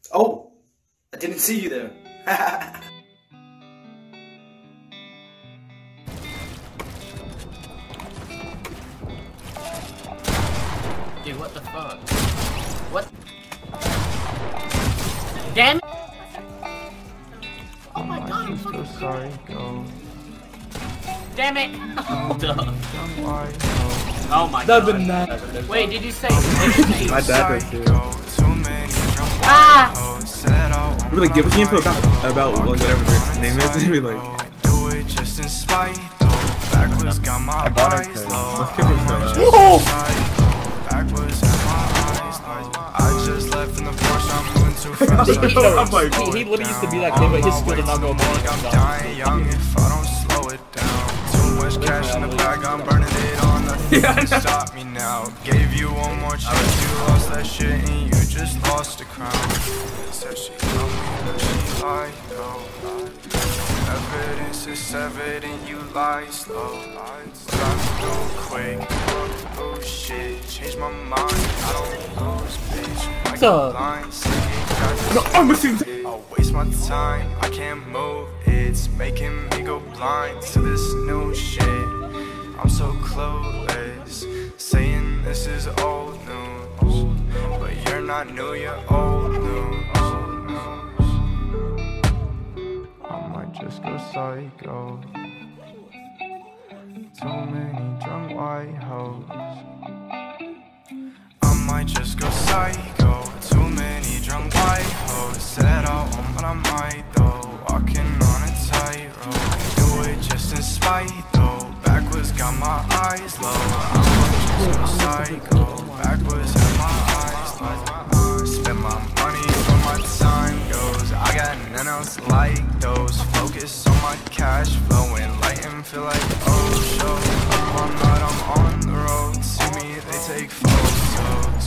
Oh, I didn't see you there. Dude, what the fuck? What? Damn it! Oh my god, I'm fucking sorry. Damn it! Hold up. Oh my god. Wait, did you say? My dad does too. Ah! We're like, give us the info about whatever their name is, and be like, I bought it because let's give it I'm like, he literally used to be that kid, but his skill did not go more. Cash in the bag, I'm burning it on the stop me now. Gave you one more chance, you lost that shit and you just lost a crown. Said she told me that she lied, no. Evidence is evident, you lie slow. Time to go quick, oh shit, change my mind. I don't lose, bitch. I get blind, I'll waste my time, I can't move. It's making me go blind to this new shit. I'm so clueless, saying this is old news, but you're not new, you're old news. I might just go psycho. Too many drunk white hoes. I might just go psycho. Too many drunk white hoes. Said I won't, but I might though. Walking on a tightrope. Do it just in spite though. Backwards got my eyes low. I'm just go psycho. Backwards have my eyes low. Spend my money where my time goes. I got none else like those. Focus on my cash flow and light and feel like oh show. Up all night I'm on the road. See me, they take photos.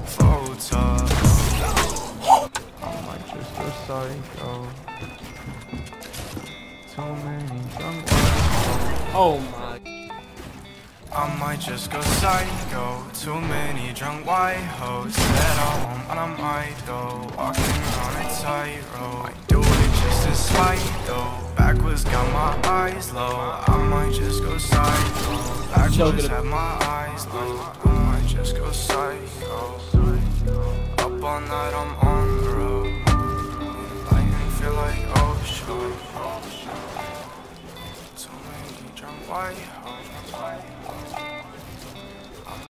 I might just go psycho. Too many drunk. Oh my. I might just go psycho. Too many drunk white hoes. Said I won't, but I might though. Walking on a tightrope. Might do it just in spite though. Backwards got my eyes low. I might just go psycho. Backwards have my eyes low. I might just go psycho. Up all night I'm on the road. Light and feel like oh sure. Too many drunk white hoes.